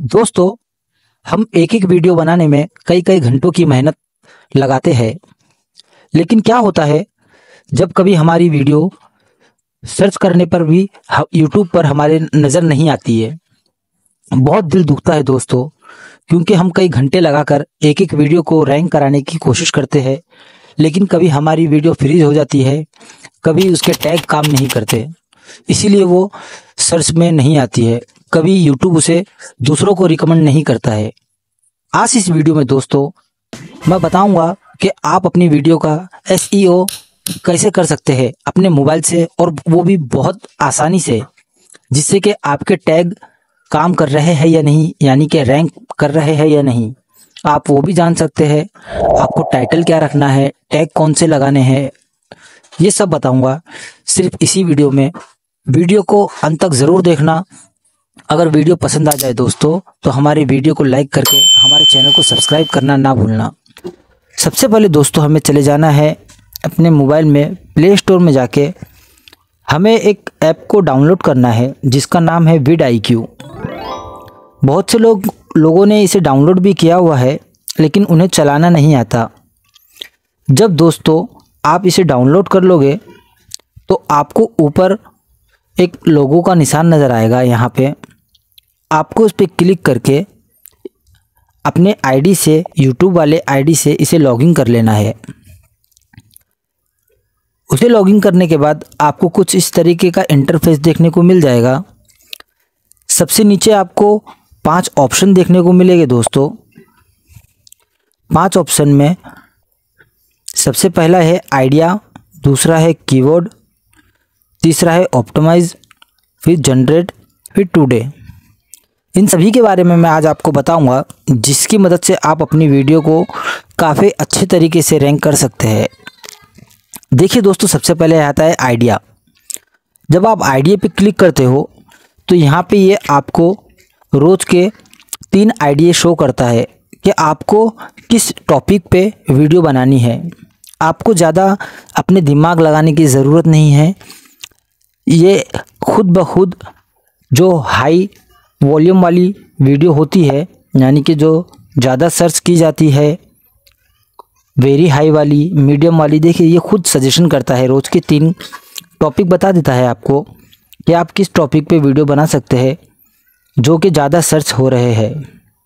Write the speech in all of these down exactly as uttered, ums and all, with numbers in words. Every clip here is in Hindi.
दोस्तों, हम एक एक वीडियो बनाने में कई कई घंटों की मेहनत लगाते हैं। लेकिन क्या होता है जब कभी हमारी वीडियो सर्च करने पर भी यूट्यूब पर हमारे नज़र नहीं आती है। बहुत दिल दुखता है दोस्तों, क्योंकि हम कई घंटे लगाकर एक एक वीडियो को रैंक कराने की कोशिश करते हैं, लेकिन कभी हमारी वीडियो फ्रीज हो जाती है, कभी उसके टैग काम नहीं करते, इसीलिए वो सर्च में नहीं आती है। कभी यूट्यूब उसे दूसरों को रिकमेंड नहीं करता है। आज इस वीडियो में दोस्तों मैं बताऊंगा कि आप अपनी वीडियो का एस ई ओ कैसे कर सकते हैं अपने मोबाइल से, और वो भी बहुत आसानी से, जिससे कि आपके टैग काम कर रहे हैं या नहीं, यानी कि रैंक कर रहे हैं या नहीं, आप वो भी जान सकते हैं। आपको टाइटल क्या रखना है, टैग कौन से लगाने हैं, ये सब बताऊंगा सिर्फ इसी वीडियो में। वीडियो को अंत तक ज़रूर देखना। अगर वीडियो पसंद आ जाए दोस्तों तो हमारे वीडियो को लाइक करके हमारे चैनल को सब्सक्राइब करना ना भूलना। सबसे पहले दोस्तों हमें चले जाना है अपने मोबाइल में, प्ले स्टोर में जाके हमें एक ऐप को डाउनलोड करना है जिसका नाम है विड आई क्यू। बहुत से लोग लोगों ने इसे डाउनलोड भी किया हुआ है, लेकिन उन्हें चलाना नहीं आता। जब दोस्तों आप इसे डाउनलोड कर लोगे तो आपको ऊपर एक लोगो का निशान नज़र आएगा। यहाँ पे आपको उस पर क्लिक करके अपने आईडी से, यूट्यूब वाले आईडी से इसे लॉगिन कर लेना है। उसे लॉगिन करने के बाद आपको कुछ इस तरीके का इंटरफेस देखने को मिल जाएगा। सबसे नीचे आपको पांच ऑप्शन देखने को मिलेंगे दोस्तों। पांच ऑप्शन में सबसे पहला है आइडिया, दूसरा है कीवर्ड, तीसरा है ऑप्टिमाइज, फिर जनरेट, फिर टुडे। इन सभी के बारे में मैं आज आपको बताऊंगा, जिसकी मदद से आप अपनी वीडियो को काफ़ी अच्छे तरीके से रैंक कर सकते हैं। देखिए दोस्तों, सबसे पहले आता है आइडिया। जब आप आइडिया पे क्लिक करते हो तो यहाँ पे ये आपको रोज़ के तीन आइडिया शो करता है कि आपको किस टॉपिक पे वीडियो बनानी है। आपको ज़्यादा अपने दिमाग लगाने की ज़रूरत नहीं है। ये खुद ब खुद जो हाई वॉल्यूम वाली वीडियो होती है, यानी कि जो ज़्यादा सर्च की जाती है, वेरी हाई वाली, मीडियम वाली, देखिए ये खुद सजेशन करता है। रोज़ के तीन टॉपिक बता देता है आपको कि आप किस टॉपिक पे वीडियो बना सकते हैं जो कि ज़्यादा सर्च हो रहे हैं।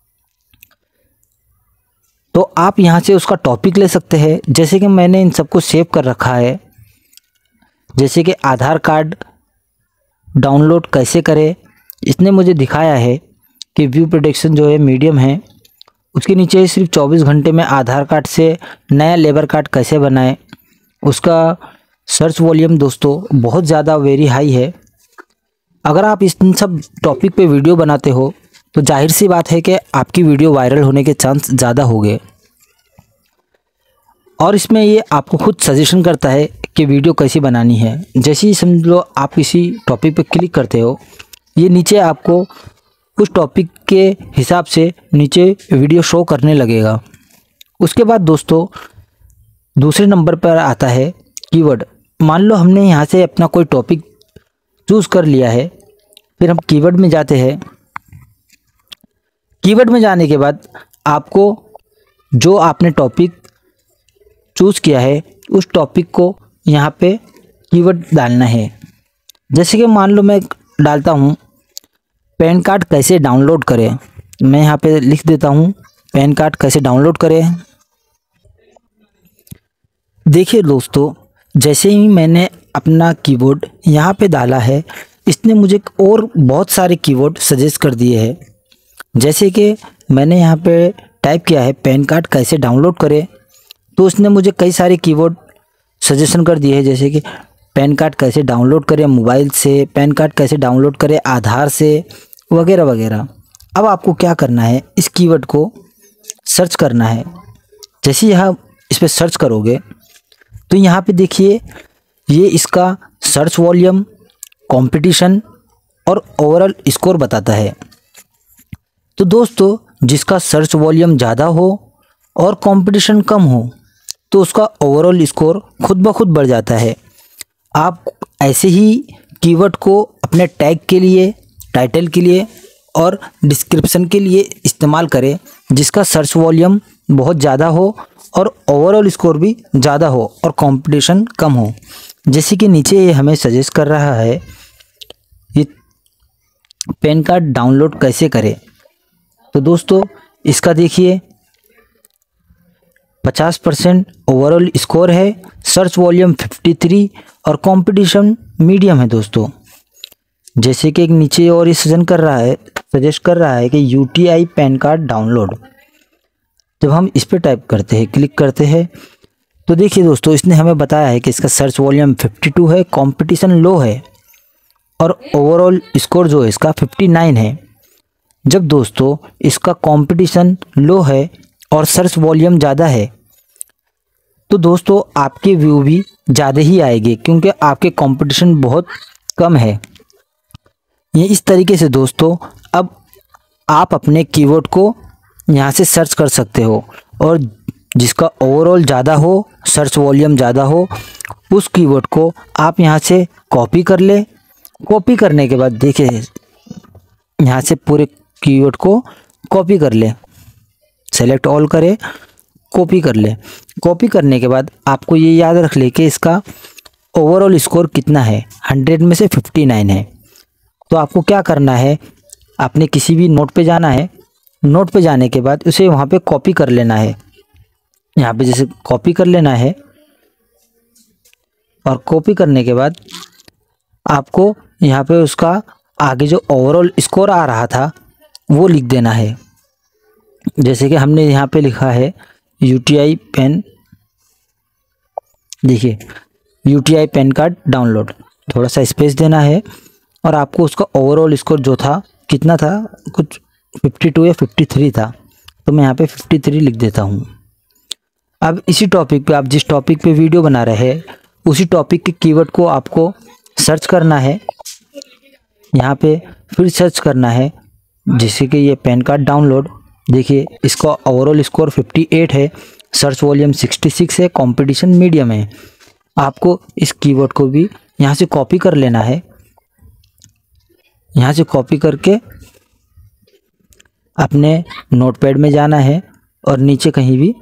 तो आप यहाँ से उसका टॉपिक ले सकते हैं। जैसे कि मैंने इन सबको सेव कर रखा है, जैसे कि आधार कार्ड डाउनलोड कैसे करें, इसने मुझे दिखाया है कि व्यू प्रोटेक्शन जो है मीडियम है। उसके नीचे सिर्फ चौबीस घंटे में आधार कार्ड से नया लेबर कार्ड कैसे बनाएं। उसका सर्च वॉल्यूम दोस्तों बहुत ज़्यादा वेरी हाई है। अगर आप इस इन सब टॉपिक पे वीडियो बनाते हो तो जाहिर सी बात है कि आपकी वीडियो वायरल होने के चांस ज़्यादा होंगे। और इसमें ये आपको खुद सजेशन करता है कि वीडियो कैसी बनानी है। जैसे ही समझ लो आप किसी टॉपिक पे क्लिक करते हो, ये नीचे आपको उस टॉपिक के हिसाब से नीचे वीडियो शो करने लगेगा। उसके बाद दोस्तों दूसरे नंबर पर आता है कीवर्ड। मान लो हमने यहाँ से अपना कोई टॉपिक चूज़ कर लिया है, फिर हम कीवर्ड में जाते हैं। कीवर्ड में जाने के बाद आपको जो आपने टॉपिक चूज़ किया है उस टॉपिक को यहाँ पे कीवर्ड डालना है। जैसे कि मान लो मैं डालता हूँ पैन कार्ड कैसे डाउनलोड करें। मैं यहाँ पे लिख देता हूँ पैन कार्ड कैसे डाउनलोड करें। देखिए दोस्तों, जैसे ही मैंने अपना कीवर्ड यहाँ पे डाला है, इसने मुझे और बहुत सारे कीवर्ड सजेस्ट कर दिए हैं। जैसे कि मैंने यहाँ पे टाइप किया है पैन कार्ड कैसे डाउनलोड करें, तो उसने मुझे कई सारे कीवर्ड सजेशन कर दिए हैं। जैसे कि पैन कार्ड कैसे डाउनलोड करें मोबाइल से, पैन कार्ड कैसे डाउनलोड करें आधार से, वगैरह वगैरह। अब आपको क्या करना है, इस कीवर्ड को सर्च करना है। जैसे यहाँ इस पर सर्च करोगे तो यहाँ पे देखिए ये इसका सर्च वॉल्यूम, कंपटीशन और ओवरऑल स्कोर बताता है। तो दोस्तों जिसका सर्च वॉल्यूम ज़्यादा हो और कंपटीशन कम हो तो उसका ओवरऑल स्कोर खुद ब खुद बढ़ जाता है। आप ऐसे ही कीवर्ड को अपने टैग के लिए, टाइटल के लिए और डिस्क्रिप्शन के लिए इस्तेमाल करें जिसका सर्च वॉल्यूम बहुत ज़्यादा हो और ओवरऑल स्कोर भी ज़्यादा हो और कंपटीशन कम हो। जैसे कि नीचे ये हमें सजेस्ट कर रहा है ये पैन कार्ड डाउनलोड कैसे करें। तो दोस्तों इसका देखिए पचास परसेंट ओवरऑल स्कोर है, सर्च वॉल्यूम तिरेपन और कंपटीशन मीडियम है दोस्तों। जैसे कि एक नीचे और ये सजेशन कर रहा है सजेस्ट कर रहा है कि यूटीआई पैन कार्ड डाउनलोड। जब हम इस पर टाइप करते हैं, क्लिक करते हैं, तो देखिए दोस्तों इसने हमें बताया है कि इसका सर्च वॉल्यूम बावन है, कंपटीशन लो है और ओवरऑल स्कोर जो है इसका उनसठ है। जब दोस्तों इसका कंपटीशन लो है और सर्च वॉल्यूम ज़्यादा है तो दोस्तों आपके व्यू भी ज़्यादा ही आएंगे क्योंकि आपके कंपटीशन बहुत कम है। ये इस तरीके से दोस्तों अब आप अपने कीवर्ड को यहाँ से सर्च कर सकते हो और जिसका ओवरऑल ज़्यादा हो, सर्च वॉल्यूम ज़्यादा हो, उस कीवर्ड को आप यहाँ से कॉपी कर ले। कॉपी करने के बाद देखिए यहाँ से पूरे कीवर्ड को कॉपी कर ले, सेलेक्ट ऑल करें, कॉपी कर ले। कॉपी करने के बाद आपको ये याद रख ले कि इसका ओवरऑल स्कोर कितना है, हंड्रेड में से उनसठ है। तो आपको क्या करना है, आपने किसी भी नोट पे जाना है, नोट पे जाने के बाद उसे वहाँ पे कॉपी कर लेना है। यहाँ पे जैसे कॉपी कर लेना है और कॉपी करने के बाद आपको यहाँ पे उसका आगे जो ओवरऑल स्कोर आ रहा था वो लिख देना है। जैसे कि हमने यहाँ पे लिखा है यूटीआई पैन, देखिए यूटीआई पैन कार्ड डाउनलोड, थोड़ा सा स्पेस देना है और आपको उसका ओवरऑल स्कोर जो था कितना था, कुछ बावन या तिरेपन था, तो मैं यहाँ पे तिरेपन लिख देता हूँ। अब इसी टॉपिक पे आप जिस टॉपिक पे वीडियो बना रहे हैं उसी टॉपिक के कीवर्ड को आपको सर्च करना है। यहाँ पे फिर सर्च करना है जैसे कि ये पैन कार्ड डाउनलोड, देखिए इसका ओवरऑल स्कोर अट्ठावन है, सर्च वॉल्यूम छियासठ है, कंपटीशन मीडियम है। आपको इस कीवर्ड को भी यहाँ से कॉपी कर लेना है। यहाँ से कॉपी करके अपने नोटपैड में जाना है और नीचे कहीं भी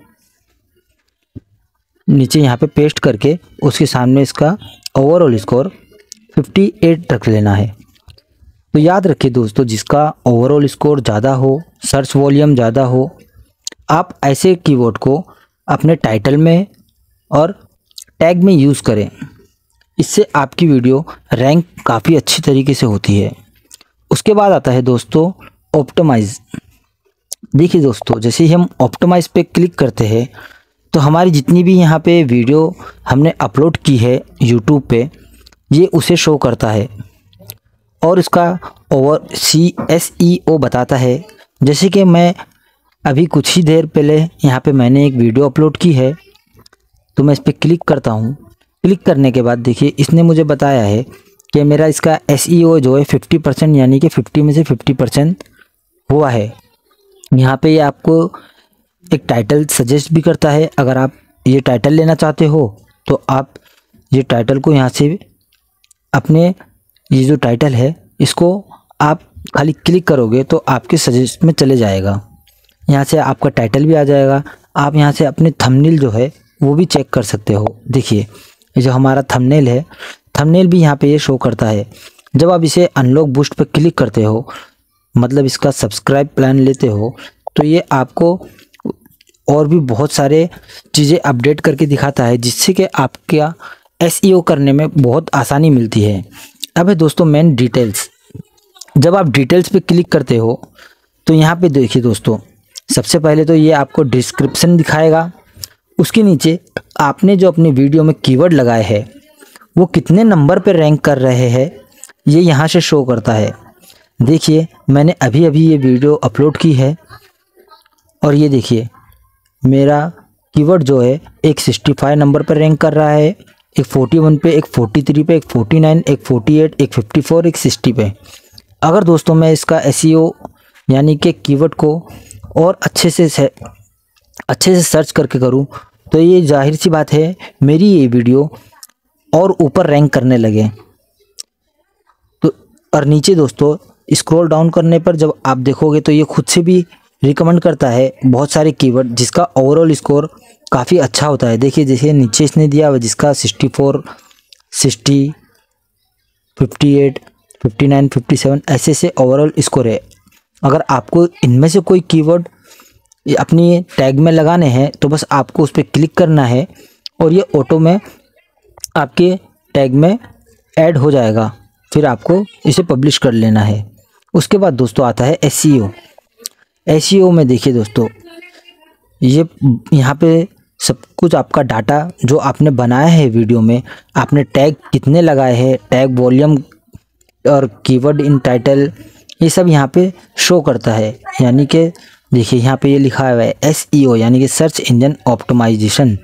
नीचे यहाँ पे पेस्ट करके उसके सामने इसका ओवरऑल स्कोर अट्ठावन रख लेना है। तो याद रखिए दोस्तों जिसका ओवरऑल स्कोर ज़्यादा हो, सर्च वॉल्यूम ज़्यादा हो, आप ऐसे कीवर्ड को अपने टाइटल में और टैग में यूज़ करें। इससे आपकी वीडियो रैंक काफ़ी अच्छी तरीके से होती है। उसके बाद आता है दोस्तों ऑप्टिमाइज़। देखिए दोस्तों जैसे ही हम ऑप्टिमाइज़ पे क्लिक करते हैं तो हमारी जितनी भी यहाँ पे वीडियो हमने अपलोड की है यूट्यूब पे, ये उसे शो करता है और इसका ओवर सी एस ई ओ बताता है। जैसे कि मैं अभी कुछ ही देर पहले यहाँ पे मैंने एक वीडियो अपलोड की है, तो मैं इस पर क्लिक करता हूँ। क्लिक करने के बाद देखिए इसने मुझे बताया है कि मेरा इसका एस ई ओ जो है फिफ्टी परसेंट यानी कि फिफ्टी में से फिफ्टी परसेंट हुआ है। यहाँ पे ये आपको एक टाइटल सजेस्ट भी करता है। अगर आप ये टाइटल लेना चाहते हो तो आप ये टाइटल को यहाँ से अपने ये जो टाइटल है इसको आप खाली क्लिक करोगे तो आपके सजेस्ट में चले जाएगा। यहाँ से आपका टाइटल भी आ जाएगा। आप यहाँ से अपने थंबनेल जो है वो भी चेक कर सकते हो। देखिए ये जो हमारा थंबनेल है, थंबनेल भी यहाँ पे ये शो करता है। जब आप इसे अनलॉक बूस्ट पर क्लिक करते हो, मतलब इसका सब्सक्राइब प्लान लेते हो, तो ये आपको और भी बहुत सारे चीज़ें अपडेट करके दिखाता है जिससे कि आपका एस ई ओ करने में बहुत आसानी मिलती है। अब है दोस्तों मेन डिटेल्स। जब आप डिटेल्स पे क्लिक करते हो तो यहाँ पे देखिए दोस्तों सबसे पहले तो ये आपको डिस्क्रिप्शन दिखाएगा। उसके नीचे आपने जो अपनी वीडियो में कीवर्ड लगाए हैं वो कितने नंबर पे रैंक कर रहे हैं ये यहाँ से शो करता है। देखिए मैंने अभी अभी ये वीडियो अपलोड की है और ये देखिए मेरा कीवर्ड जो है एक पैंसठ नंबर पर रैंक कर रहा है, एक इकतालीस पे, एक तैंतालीस पे, एक उनचास, एक अड़तालीस, एक चौवन, एक साठ पे। अगर दोस्तों मैं इसका एस ई ओ यानी कि कीवर्ड को और अच्छे से अच्छे से सर्च करके करूं तो ये जाहिर सी बात है मेरी ये वीडियो और ऊपर रैंक करने लगे। तो और नीचे दोस्तों स्क्रॉल डाउन करने पर जब आप देखोगे तो ये खुद से भी रिकमेंड करता है बहुत सारे कीवर्ड, जिसका ओवरऑल स्कोर काफ़ी अच्छा होता है। देखिए जैसे नीचे इसने दिया हुआ जिसका sixty four, sixty, fifty eight, fifty nine, fifty seven ऐसे से ओवरऑल स्कोर है। अगर आपको इनमें से कोई कीवर्ड अपनी टैग में लगाने हैं तो बस आपको उस पर क्लिक करना है और ये ऑटो में आपके टैग में ऐड हो जाएगा। फिर आपको इसे पब्लिश कर लेना है। उसके बाद दोस्तों आता है एसईओ। एसईओ में देखिए दोस्तों, ये यहाँ पे सब कुछ आपका डाटा जो आपने बनाया है वीडियो में, आपने टैग कितने लगाए हैं, टैग वॉल्यूम और कीवर्ड इन टाइटल, ये सब यहाँ पे शो करता है। यानी कि देखिए यहाँ पे ये लिखा हुआ है एसईओ यानी कि सर्च इंजन ऑप्टिमाइजेशन।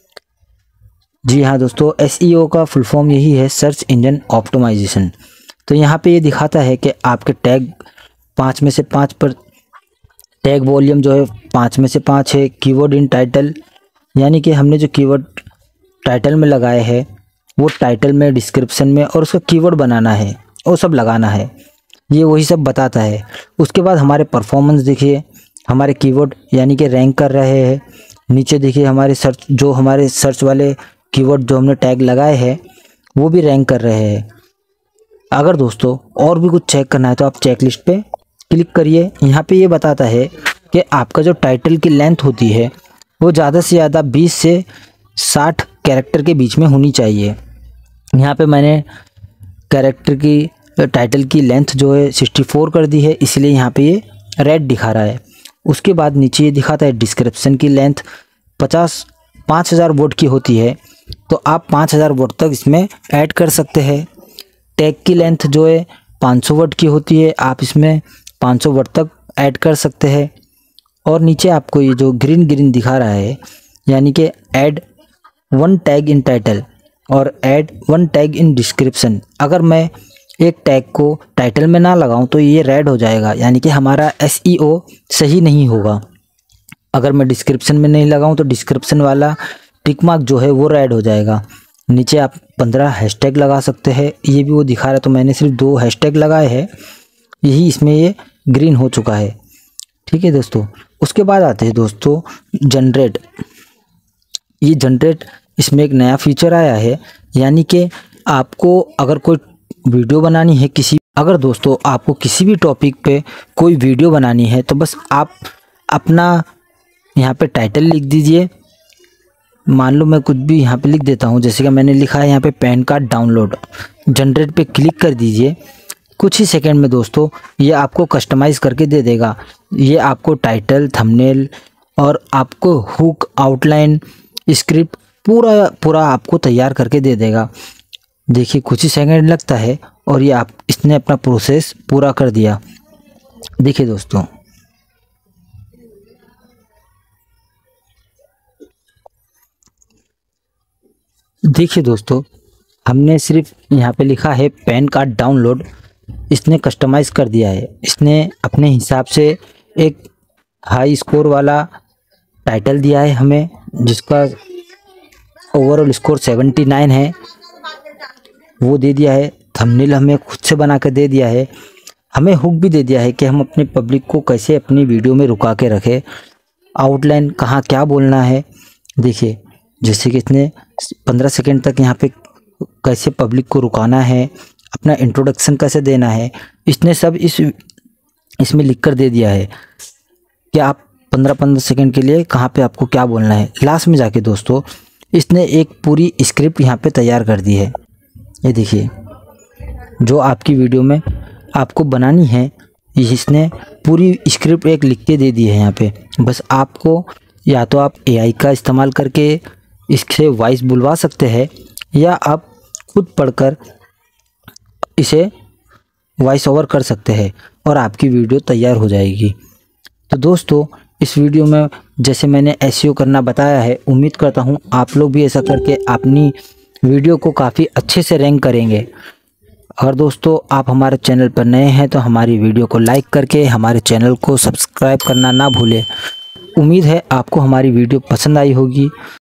जी हाँ दोस्तों, एसईओ का फुल फॉर्म यही है, सर्च इंजन ऑप्टिमाइजेशन। तो यहाँ पे ये दिखाता है कि आपके टैग पाँच में से पाँच पर, टैग वॉल्यूम जो है पाँच में से पाँच है, कीवर्ड इन टाइटल यानी कि हमने जो कीवर्ड टाइटल में लगाए हैं वो टाइटल में, डिस्क्रिप्शन में और उसका कीवर्ड बनाना है, वो सब लगाना है, ये वही सब बताता है। उसके बाद हमारे परफॉर्मेंस देखिए, हमारे कीवर्ड यानी कि रैंक कर रहे हैं। नीचे देखिए हमारे सर्च, जो हमारे सर्च वाले कीवर्ड जो हमने टैग लगाए हैं वो भी रैंक कर रहे हैं। अगर दोस्तों और भी कुछ चेक करना है तो आप चेक लिस्ट पे क्लिक करिए। यहाँ पे ये बताता है कि आपका जो टाइटल की लेंथ होती है वो ज़्यादा से ज़्यादा बीस से साठ कैरेक्टर के बीच में होनी चाहिए। यहाँ पे मैंने कैरेक्टर की, टाइटल की लेंथ जो है सिक्सटी फोर कर दी है, इसलिए यहाँ पे ये रेड दिखा रहा है। उसके बाद नीचे ये दिखाता है डिस्क्रिप्शन की लेंथ पचास पाँच हज़ार वर्ड की होती है, तो आप पाँच हज़ार वर्ड तक इसमें ऐड कर सकते हैं। टैग की लेंथ जो है पाँच सौ वर्ड की होती है, आप इसमें पाँच सौ वर्ड तक ऐड कर सकते हैं। और नीचे आपको ये जो ग्रीन ग्रीन दिखा रहा है यानी कि add one tag in title और add one tag in description, अगर मैं एक टैग को टाइटल में ना लगाऊं तो ये रेड हो जाएगा, यानी कि हमारा एसईओ सही नहीं होगा। अगर मैं डिस्क्रिप्शन में नहीं लगाऊं तो डिस्क्रिप्शन वाला टिक मार्क जो है वो रेड हो जाएगा। नीचे आप पंद्रह हैशटैग लगा सकते हैं, ये भी वो दिखा रहा है, तो मैंने सिर्फ दो हैशटैग लगाए हैं, यही इसमें ये ग्रीन हो चुका है। ठीक है दोस्तों, उसके बाद आते हैं दोस्तों जनरेट। ये जनरेट, इसमें एक नया फीचर आया है, यानी कि आपको अगर कोई वीडियो बनानी है किसी, अगर दोस्तों आपको किसी भी टॉपिक पे कोई वीडियो बनानी है तो बस आप अपना यहाँ पे टाइटल लिख दीजिए। मान लो मैं कुछ भी यहाँ पे लिख देता हूँ, जैसे कि मैंने लिखा है यहाँ पे पैन कार्ड डाउनलोड, जनरेट पे क्लिक कर दीजिए। कुछ ही सेकंड में दोस्तों ये आपको कस्टमाइज़ करके दे देगा। ये आपको टाइटल, थंबनेल और आपको हुक, आउटलाइन, स्क्रिप्ट पूरा पूरा आपको तैयार करके दे देगा। देखिए कुछ ही सेकंड लगता है और ये आप इसने अपना प्रोसेस पूरा कर दिया। देखिए दोस्तों, देखिए दोस्तों हमने सिर्फ यहाँ पे लिखा है पैन कार्ड डाउनलोड, इसने कस्टमाइज़ कर दिया है। इसने अपने हिसाब से एक हाई स्कोर वाला टाइटल दिया है हमें, जिसका ओवरऑल स्कोर सेवेंटी नाइन है, वो दे दिया है। थंबनेल हमें खुद से बना कर दे दिया है। हमें हुक भी दे दिया है कि हम अपने पब्लिक को कैसे अपनी वीडियो में रुका के रखें। आउटलाइन कहाँ क्या बोलना है, देखिए जैसे कि इसने पंद्रह सेकंड तक यहाँ पे कैसे पब्लिक को रुकाना है, अपना इंट्रोडक्शन कैसे देना है, इसने सब इस इसमें लिख कर दे दिया है कि आप पंद्रह पंद्रह सेकंड के लिए कहाँ पे आपको क्या बोलना है। लास्ट में जाके दोस्तों इसने एक पूरी स्क्रिप्ट यहाँ पे तैयार कर दी है। ये देखिए जो आपकी वीडियो में आपको बनानी है, इसने पूरी स्क्रिप्ट एक लिख के दे दी है यहाँ पे। बस आपको या तो आप एआई का इस्तेमाल करके इससे वॉइस बुलवा सकते हैं, या आप खुद पढ़कर इसे वॉइस ओवर कर सकते हैं और आपकी वीडियो तैयार हो जाएगी। तो दोस्तों इस वीडियो में जैसे मैंने एसईओ करना बताया है, उम्मीद करता हूँ आप लोग भी ऐसा करके अपनी वीडियो को काफ़ी अच्छे से रैंक करेंगे। और दोस्तों आप हमारे चैनल पर नए हैं तो हमारी वीडियो को लाइक करके हमारे चैनल को सब्सक्राइब करना ना भूलें। उम्मीद है आपको हमारी वीडियो पसंद आई होगी।